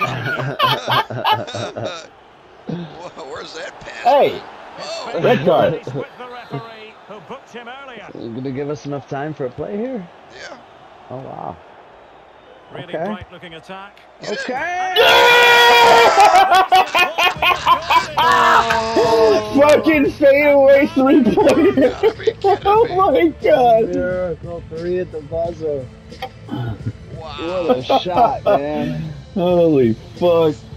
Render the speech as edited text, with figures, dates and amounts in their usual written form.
Where's that pass? Hey! Oh. Red card. With the referee who booked him earlier. You're going to give us enough time for a play here? Yeah. Oh, wow. Really Okay. bright looking attack. Okay! Fucking fadeaway 3-pointer. Oh my god. Miracle 3 at the buzzer. Wow. What a shot, man. Holy fuck.